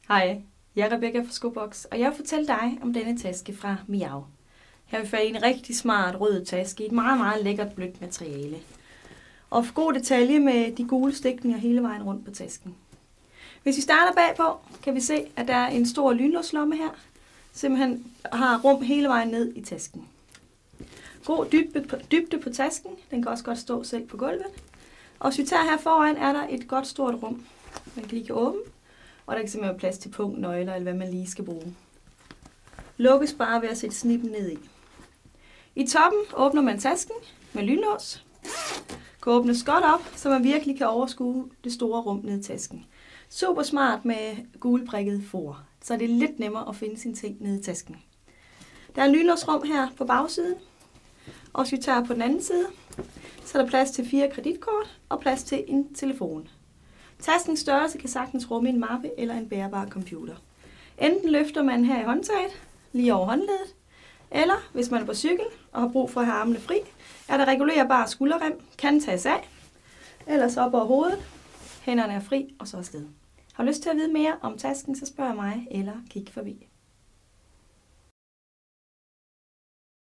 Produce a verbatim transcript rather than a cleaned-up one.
Hej, jeg er Rebecca fra Skobox, og jeg vil fortælle dig om denne taske fra Miao. Her vil jeg en rigtig smart rød taske i et meget, meget lækkert blødt materiale. Og for god detalje med de gule stikninger hele vejen rundt på tasken. Hvis vi starter bagpå, kan vi se, at der er en stor lynlåslomme her. Simpelthen har rum hele vejen ned i tasken. God dybde på, dybde på tasken, den kan også godt stå selv på gulvet. Og hvis vi tager her foran, er der et godt stort rum, man lige kan åbne. Og der kan simpelthen være plads til punktnøgler, eller hvad man lige skal bruge. Lukkes bare ved at sætte snippen ned i. I toppen åbner man tasken med lynlås. Kan åbnes godt op, så man virkelig kan overskue det store rum ned i tasken. Super smart med gulprikket for, så det er lidt nemmere at finde sine ting nede i tasken. Der er lynlåsrum her på bagsiden. Og hvis vi tager på den anden side, så er der plads til fire kreditkort og plads til en telefon. Taskens størrelse kan sagtens rumme en mappe eller en bærbar computer. Enten løfter man her i håndtaget, lige over håndledet, eller hvis man er på cykel og har brug for at have armene fri, er der regulerbar skulderrem, kan tages af, ellers op over hovedet, hænderne er fri og så afsted. Har du lyst til at vide mere om tasken, så spørg mig eller kig forbi.